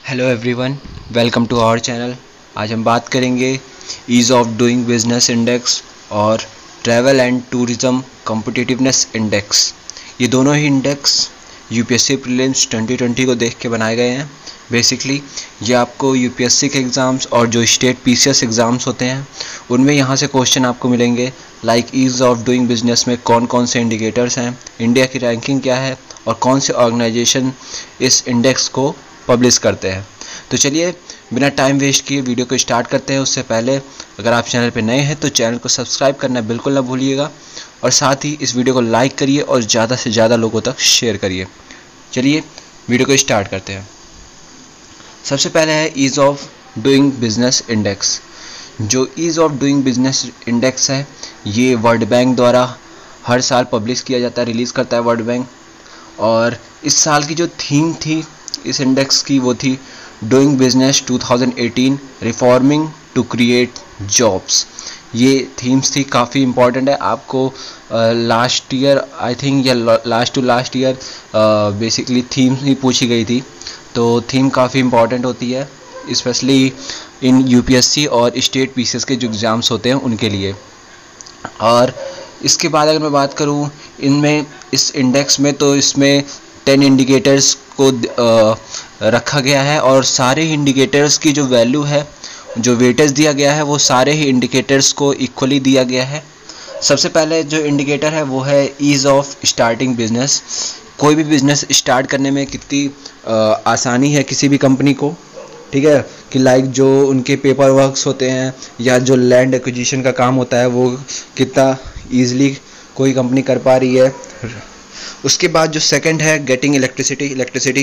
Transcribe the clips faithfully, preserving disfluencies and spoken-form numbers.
Hello everyone, welcome to our channel. आज हम बात करेंगे ease of doing business index और travel and tourism competitiveness index. ये दोनों ही index UPSC prelims twenty twenty को देख के बनाए गए हैं। बेसिकली ये आपको यूपीएससी के एग्ज़ाम्स और जो स्टेट पीसीएस एग्ज़ाम्स होते हैं उनमें यहाँ से क्वेश्चन आपको मिलेंगे। Like ease of doing business में कौन कौन से इंडिकेटर्स हैं, इंडिया की रैंकिंग क्या है और कौन से ऑर्गेनाइजेशन इस इंडेक्स को पब्लिश करते हैं। तो चलिए बिना टाइम वेस्ट किए वीडियो को स्टार्ट करते हैं। उससे पहले अगर आप चैनल पर नए हैं तो चैनल को सब्सक्राइब करना बिल्कुल ना भूलिएगा और साथ ही इस वीडियो को लाइक करिए और ज़्यादा से ज़्यादा लोगों तक शेयर करिए। चलिए वीडियो को स्टार्ट करते हैं। सबसे पहले है ease of doing business index. जो ease of doing business index है ये वर्ल्ड बैंक द्वारा हर साल पब्लिश किया जाता है, रिलीज़ करता है वर्ल्ड बैंक। और इस साल की जो थीम थी इस इंडेक्स की वो थी doing business two thousand eighteen reforming to create jobs. ये थीम्स थी, काफ़ी इम्पॉर्टेंट है। आपको लास्ट ईयर आई थिंक या last to last year basically theme ही पूछी गई थी, तो थीम काफ़ी इम्पॉर्टेंट होती है स्पेशली इन यूपीएससी और स्टेट पीसीएस के जो एग्ज़ाम्स होते हैं उनके लिए। और इसके बाद अगर मैं बात करूँ इनमें इस इंडेक्स में, तो इसमें टेन इंडिकेटर्स को आ, रखा गया है और सारे इंडिकेटर्स की जो वैल्यू है, जो वेटेज दिया गया है, वो सारे ही इंडिकेटर्स को इक्वली दिया गया है। सबसे पहले जो इंडिकेटर है वो है ईज़ ऑफ स्टार्टिंग बिजनेस। कोई भी बिजनेस स्टार्ट करने में कितनी आ, आसानी है किसी भी कंपनी को, ठीक है, कि लाइक जो उनके पेपर वर्क्स होते हैं या जो लैंड एक्विजिशन का काम होता है वो कितना ईजिली कोई कंपनी कर पा रही है। उसके बाद जो सेकंड है गेटिंग इलेक्ट्रिसिटी इलेक्ट्रिसिटी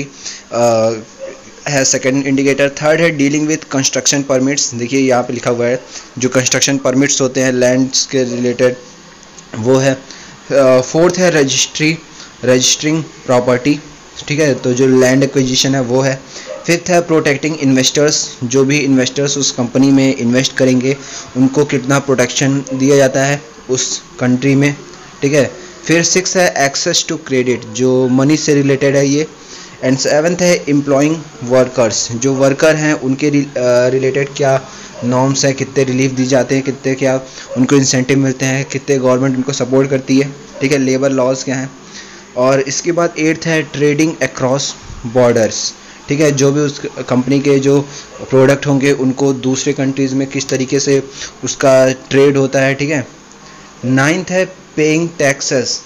है सेकंड इंडिकेटर। थर्ड है डीलिंग विद कंस्ट्रक्शन परमिट्स। देखिए यहाँ पे लिखा हुआ है जो कंस्ट्रक्शन परमिट्स होते हैं लैंड्स के रिलेटेड वो है। फोर्थ है रजिस्ट्री रजिस्टरिंग प्रॉपर्टी, ठीक है, तो जो लैंड एक्विजिशन है वो है। फिफ्थ है प्रोटेक्टिंग इन्वेस्टर्स। जो भी इन्वेस्टर्स उस कंपनी में इन्वेस्ट करेंगे उनको कितना प्रोटेक्शन दिया जाता है उस कंट्री में, ठीक है। फिर सिक्स है एक्सेस टू क्रेडिट, जो मनी से रिलेटेड है ये। एंड सेवन्थ है एम्प्लॉइंग वर्कर्स, जो वर्कर हैं उनके रिलेटेड क्या नॉर्म्स है, कितने रिलीफ दी जाते हैं, कितने क्या उनको इंसेंटिव मिलते हैं, कितने गवर्नमेंट उनको सपोर्ट करती है, ठीक है, लेबर लॉज क्या हैं। और इसके बाद एट्थ है ट्रेडिंग अक्रॉस बॉर्डर्स, ठीक है, जो भी उस कंपनी के जो प्रोडक्ट होंगे उनको दूसरे कंट्रीज़ में किस तरीके से उसका ट्रेड होता है, ठीक है। नाइन्थ है पेइंग टैक्सेस,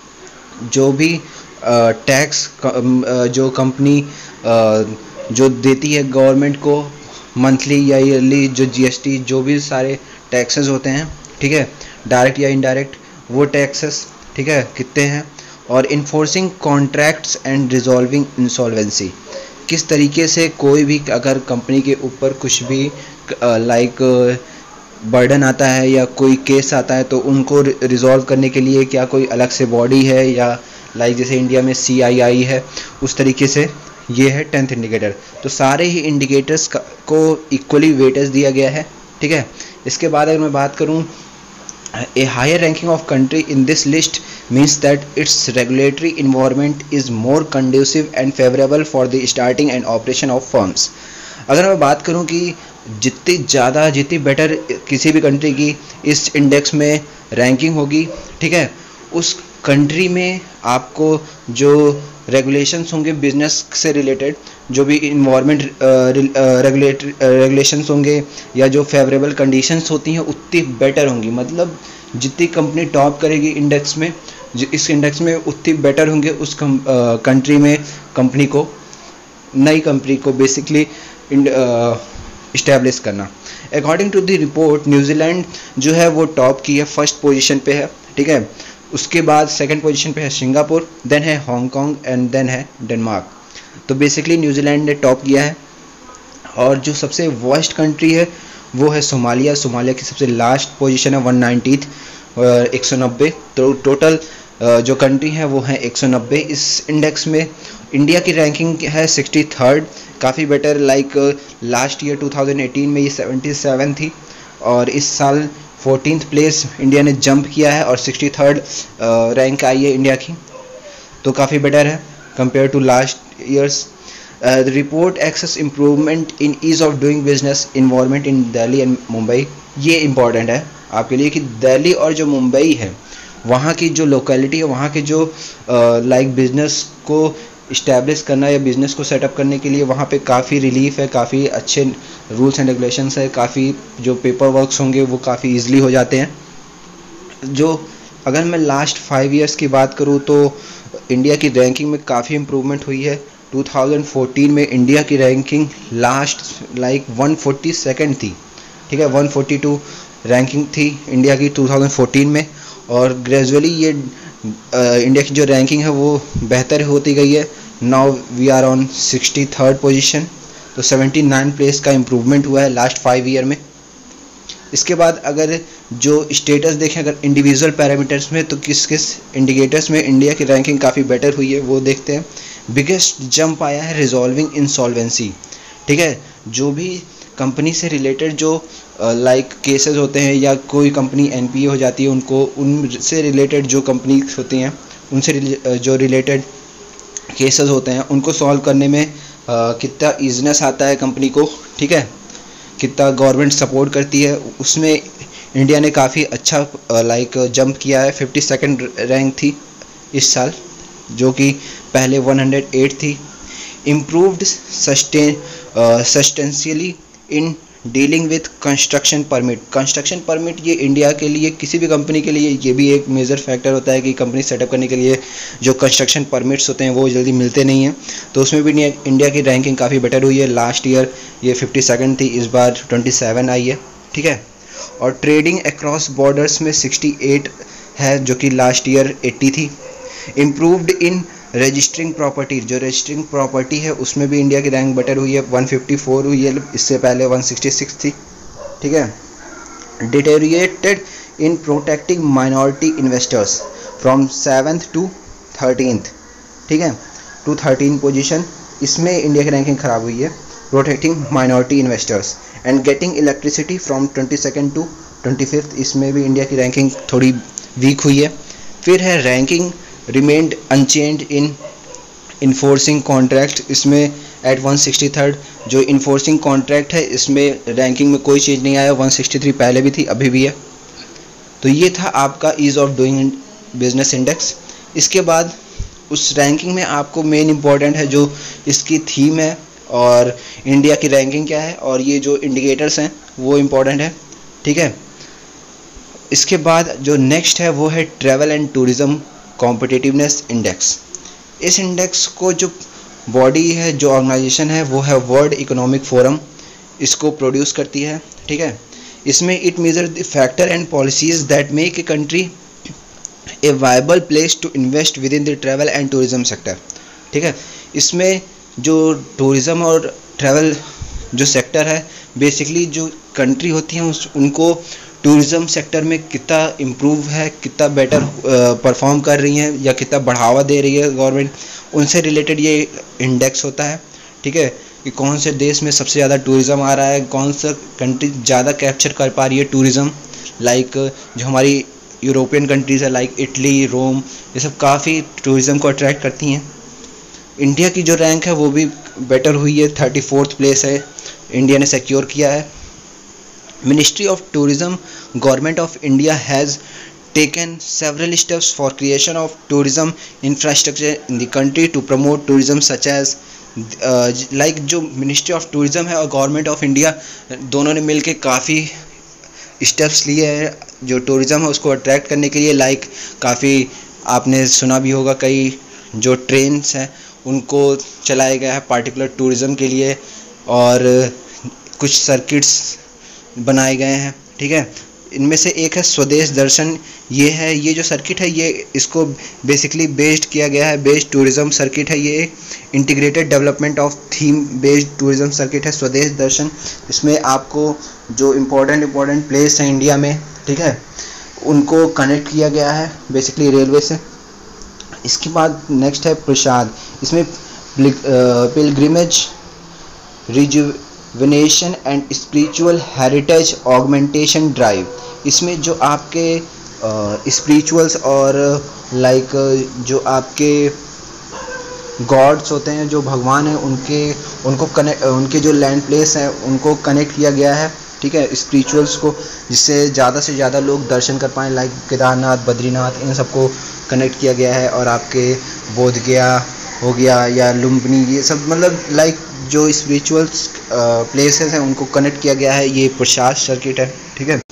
जो भी टैक्स जो कंपनी जो देती है गवर्नमेंट को मंथली या ईयरली, जो जीएसटी जो भी सारे टैक्सेस होते हैं, ठीक है, डायरेक्ट या इनडायरेक्ट, वो टैक्सेस, ठीक है, कितने हैं। और enforcing contracts and resolving insolvency, किस तरीके से कोई भी अगर कंपनी के ऊपर कुछ भी लाइक बर्डन आता है या कोई केस आता है तो उनको रिजॉल्व करने के लिए क्या कोई अलग से बॉडी है या लाइक जैसे इंडिया में सी आई आई है, उस तरीके से ये है टेंथ इंडिकेटर। तो सारे ही इंडिकेटर्स को इक्वली वेटेज दिया गया है, ठीक है। इसके बाद अगर मैं बात करूँ a higher ranking of country in this list means that its regulatory environment is more conducive and favourable for the starting and operation of firms. अगर मैं बात करूं कि जितनी ज़्यादा जितनी बेटर किसी भी कंट्री की इस इंडेक्स में रैंकिंग होगी, ठीक है, उस कंट्री में आपको जो रेगुलेशंस होंगे बिजनेस से रिलेटेड, जो भी इन्वायरमेंट रेगुलेटरी रेगुलेशंस होंगे या जो फेवरेबल कंडीशंस होती हैं उतनी बेटर होंगी। मतलब जितनी कंपनी टॉप करेगी इंडेक्स में, इस इंडेक्स में उतनी बेटर होंगे उस कंट्री में कंपनी को, नई कंपनी को बेसिकली इस्टेब्लिश करना। According to the report New Zealand जो है वो टॉप की है, फर्स्ट पोजीशन पे है, ठीक है। उसके बाद सेकंड पोजीशन पे है सिंगापुर, देन है हांगकांग एंड देन है डेनमार्क। तो बेसिकली न्यूजीलैंड ने टॉप किया है। और जो सबसे वर्स्ट कंट्री है वो है सोमालिया। सोमालिया की सबसे लास्ट पोजीशन है वन नाइन्टीथ, एक सौ नब्बे। तो टोटल जो कंट्री है वो है एक सौ नब्बे इस इंडेक्स में। इंडिया की रैंकिंग है सिक्सटी थर्ड, काफ़ी better. Like last year two thousand eighteen में ये सेवेंटी सेवन थी और इस साल फोर्टीन्थ प्लेस इंडिया ने जंप किया है और सिक्सटी थर्ड रैंक आई है इंडिया की, तो काफ़ी बेटर है compare to last years. Report access improvement in ease of doing business environment in Delhi and Mumbai. ये इम्पॉर्टेंट है आपके लिए कि दिल्ली और जो मुंबई है वहाँ की जो लोकेलिटी है, वहाँ के जो लाइक बिजनेस को इस्टेब्लिश करना या बिज़नेस को सेटअप करने के लिए वहाँ पे काफ़ी रिलीफ है, काफ़ी अच्छे रूल्स एंड रेगुलेशंस है, काफ़ी जो पेपर वर्क्स होंगे वो काफ़ी ईजिली हो जाते हैं। जो अगर मैं लास्ट फाइव इयर्स की बात करूँ तो इंडिया की रैंकिंग में काफ़ी इम्प्रूवमेंट हुई है। टू थाउजेंड फोर्टीन में इंडिया की ranking last like one forty second थी, ठीक है, वन फोर्टी टू रैंकिंग थी इंडिया की टू थाउजेंड फोर्टीन में, और ग्रेजुअली ये इंडिया की जो रैंकिंग है वो बेहतर होती गई है। Now we are on sixty third position, तो सेवेंटी नाइन प्लेस का इम्प्रूवमेंट हुआ है लास्ट फाइव ईयर में। इसके बाद अगर जो स्टेटस देखें अगर इंडिविजुअल पैरामीटर्स में, तो किस किस इंडिकेटर्स में इंडिया की रैंकिंग काफ़ी बेटर हुई है वो देखते हैं। बिगेस्ट जंप आया है रिजॉल्विंग इंसॉल्वेंसी, ठीक है, जो भी कंपनी से रिलेटेड जो लाइक uh, केसेस like होते हैं या कोई कंपनी एनपीए हो जाती है, उनको उनसे रिलेटेड जो कंपनी होती हैं उनसे रिले, जो रिलेटेड केसेस होते हैं उनको सॉल्व करने में uh, कितना ईजीनेस आता है कंपनी को, ठीक है, कितना गवर्नमेंट सपोर्ट करती है, उसमें इंडिया ने काफ़ी अच्छा लाइक uh, जंप किया है। फिफ्टी सेकेंड रैंक थी इस साल, जो कि पहले वन हंड्रेड एट थी। Improved sustain substantially in dealing with construction permit. Construction permit ये इंडिया के लिए किसी भी कंपनी के लिए ये भी एक मेजर फैक्टर होता है कि कंपनी सेटअप करने के लिए जो कंस्ट्रक्शन परमिट्स होते हैं वो जल्दी मिलते नहीं हैं, तो उसमें भी इंडिया की रैंकिंग काफ़ी बेटर हुई है। लास्ट ईयर ये फिफ्टी सेकंड थी, इस बार ट्वेंटी सेवन आई है, ठीक है। और ट्रेडिंग अक्रॉस बॉर्डर्स में सिक्सटी एट है, जो कि लास्ट ईयर एट्टी थी। इम्प्रूव्ड इन रजिस्टरिंग प्रॉपर्टी, जो रजिस्टरिंग प्रॉपर्टी है उसमें भी इंडिया की रैंक बेटर हुई है, वन फिफ्टी फोर हुई है, इससे पहले वन सिक्सटी सिक्स थी, ठीक है। Deteriorated in protecting minority investors from seventh to thirteenth, ठीक है, टू थर्टीन पोजीशन, इसमें इंडिया की रैंकिंग ख़राब हुई है। Protecting minority investors and getting electricity from twenty second to twenty fifth, इसमें भी इंडिया की रैंकिंग थोड़ी वीक हुई है। फिर है ranking remained unchanged in enforcing contract, इसमें एट वन सिक्सटी थर्ड जो इन्फोर्सिंग कॉन्ट्रैक्ट है इसमें रैंकिंग में कोई चेंज नहीं आया, वन सिक्सटी थ्री पहले भी थी अभी भी है। तो ये था आपका ease of doing business index. इसके बाद उस रैंकिंग में आपको मेन इम्पॉर्टेंट है जो इसकी थीम है और इंडिया की रैंकिंग क्या है और ये जो इंडिकेटर्स हैं वो इम्पॉर्टेंट है, ठीक है। इसके बाद जो नेक्स्ट है वो है travel and tourism competitiveness index. इस इंडेक्स को जो बॉडी है, जो ऑर्गेनाइजेशन है वो है वर्ल्ड इकोनॉमिक फोरम, इसको प्रोड्यूस करती है, ठीक है। इसमें it measure the factor and policies that make a country a viable place to invest within the travel and tourism sector, ठीक है। इसमें जो टूरिज़्म और ट्रैवल जो सेक्टर है, बेसिकली जो कंट्री होती हैं उस उनको टूरिज़्म सेक्टर में कितना इम्प्रूव है, कितना बेटर परफॉर्म कर रही हैं या कितना बढ़ावा दे रही है गवर्नमेंट, उनसे रिलेटेड ये इंडेक्स होता है, ठीक है, कि कौन से देश में सबसे ज़्यादा टूरिज़्म आ रहा है, कौन सा कंट्री ज़्यादा कैप्चर कर पा रही है टूरिज़्म। लाइक जो हमारी यूरोपियन कंट्रीज़ है लाइक इटली, रोम, ये सब काफ़ी टूरिज़्म को अट्रैक्ट करती हैं। इंडिया की जो रैंक है वो भी बेटर हुई है, थर्टी फोर्थ प्लेस है इंडिया ने सिक्योर किया है। Ministry of Tourism, Government of India has taken several steps for creation of tourism infrastructure in the country to promote tourism such as like uh, like जो ministry of tourism है और government of India दोनों ने मिलके काफ़ी steps लिए हैं जो टूरिज़म है उसको अट्रैक्ट करने के लिए। लाइक like, काफ़ी आपने सुना भी होगा कई जो ट्रेन्स हैं उनको चलाया गया है पार्टिकुलर टूरिज़म के लिए और कुछ सर्किट्स बनाए गए हैं, ठीक है। इनमें से एक है स्वदेश दर्शन, ये है ये जो सर्किट है ये इसको बेसिकली बेस्ड किया गया है, बेस्ड टूरिज़्म सर्किट है, ये integrated development of theme based tourism circuit है स्वदेश दर्शन। इसमें आपको जो इम्पोर्टेंट इम्पोर्टेंट प्लेस हैं इंडिया में, ठीक है, उनको कनेक्ट किया गया है बेसिकली रेलवे से। इसके बाद नेक्स्ट है प्रसाद, इसमें pilgrimage rejuvenation and spiritual heritage augmentation drive. इसमें जो आपके स्पिरिचुअल्स और लाइक जो आपके गॉड्स होते हैं, जो भगवान हैं, उनके उनको कनेक्ट उनके जो लैंड प्लेस हैं उनको कनेक्ट किया गया है, ठीक है, स्पिरिचुअल्स को, जिससे ज़्यादा से ज़्यादा लोग दर्शन कर पाएँ। लाइक केदारनाथ, बद्रीनाथ, इन सबको कनेक्ट किया गया है। और आपके बोध गया हो गया या लुम्बिनी, ये सब मतलब लाइक जो स्पिरिचुअल्स प्लेसेस हैं उनको कनेक्ट किया गया है। ये प्रसाद सर्किट है, ठीक है।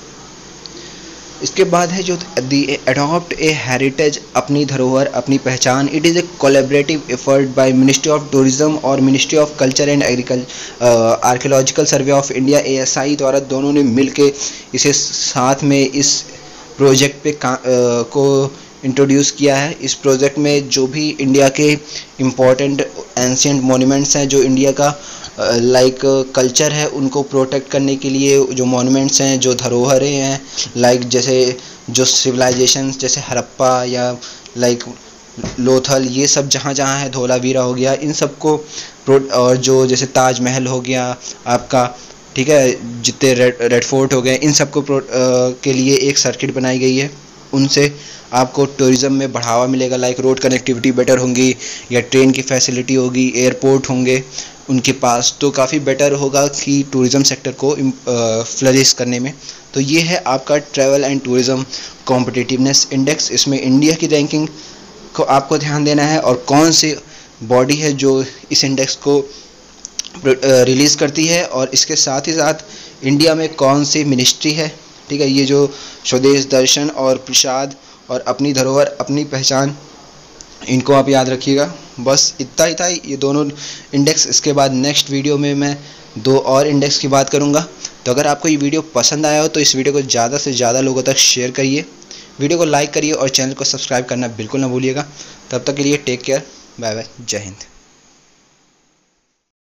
इसके बाद है जो दी अडॉप्ट ए हेरिटेज, अपनी धरोहर अपनी पहचान। It is a collaborative effort by ministry of tourism और ministry of culture and agriculture, Archaeological Survey of India, A S I द्वारा दोनों ने मिल के इसे साथ में इस प्रोजेक्ट पे का, uh, को इंट्रोड्यूस किया है। इस प्रोजेक्ट में जो भी इंडिया के इम्पोर्टेंट एंशिएंट मोन्यूमेंट्स हैं, जो इंडिया का लाइक uh, कल्चर है, उनको प्रोटेक्ट करने के लिए जो मोन्यूमेंट्स हैं, जो धरोहरें हैं, लाइक जैसे जो सिविलाइजेशन जैसे हड़प्पा या लाइक लोथल, ये सब जहाँ जहाँ है, धोलावीरा हो गया, इन सब को, और जो जैसे ताजमहल हो गया आपका, ठीक है, जितने रेड रेड फोर्ट हो गए, इन सब को uh, के लिए एक सर्किट बनाई गई है। उनसे आपको टूरिज़्म में बढ़ावा मिलेगा। लाइक रोड कनेक्टिविटी बेटर होंगी, या ट्रेन की फैसिलिटी होगी, एयरपोर्ट होंगे उनके पास, तो काफ़ी बेटर होगा कि टूरिज़्म सेक्टर को फ्लरिश करने में। तो ये है आपका travel and tourism competitiveness index. इसमें इंडिया की रैंकिंग को आपको ध्यान देना है, और कौन सी बॉडी है जो इस इंडेक्स को रिलीज़ करती है, और इसके साथ ही साथ इंडिया में कौन सी मिनिस्ट्री है, ठीक है। ये जो स्वदेश दर्शन और प्रसाद और अपनी धरोहर अपनी पहचान, इनको आप याद रखिएगा। बस इतना ही था ये दोनों इंडेक्स। इसके बाद नेक्स्ट वीडियो में मैं दो और इंडेक्स की बात करूँगा। तो अगर आपको ये वीडियो पसंद आया हो तो इस वीडियो को ज़्यादा से ज़्यादा लोगों तक शेयर करिए, वीडियो को लाइक करिए और चैनल को सब्सक्राइब करना बिल्कुल ना भूलिएगा। तब तक के लिए टेक केयर, बाय बाय, जय हिंद।